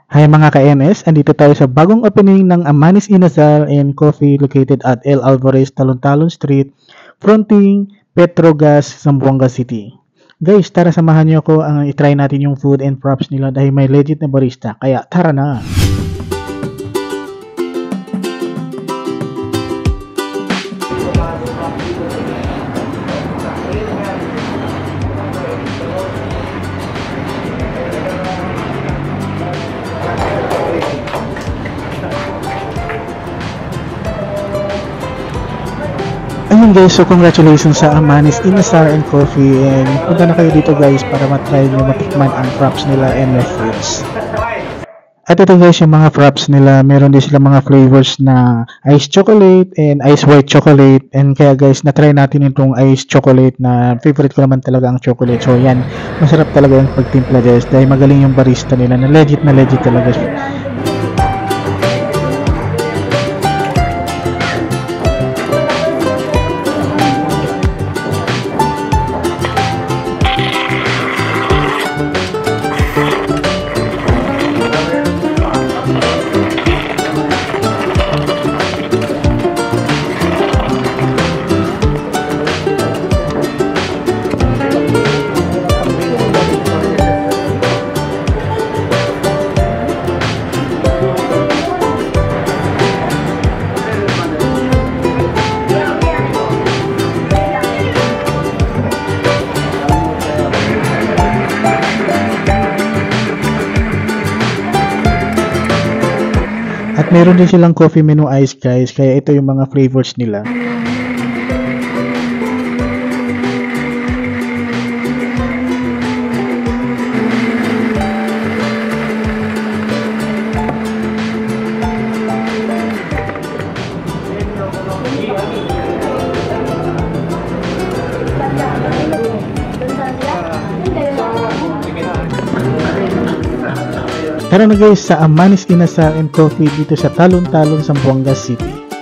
Hi mga ka-NS, andito tayo sa bagong opening ng Amanis Inasal and Coffee located at El Alvarez, Talon-Talon Street, fronting Petrogas, Zamboanga City. Guys, tara samahan niyo ako ang i-try natin yung food and props nila dahil may legit na barista. Kaya tara na! Ayun guys, so congratulations sa Amanis Inasal and Coffee, and punta na kayo dito guys para matry nyo matikman ang props nila and the foods. At ito guys, yung mga props nila, meron din sila mga flavors na ice chocolate and ice white chocolate, and kaya guys, na-try natin itong ice chocolate na favorite ko naman talaga ang chocolate. So yan, masarap talaga yung pagtimpla guys dahil magaling yung barista nila na legit talaga. At meron din silang coffee menu ice guys, kaya ito yung mga flavors nila. Tara na guys sa Amanis Inasal and Coffee dito sa Talon-Talon, Zamboanga City.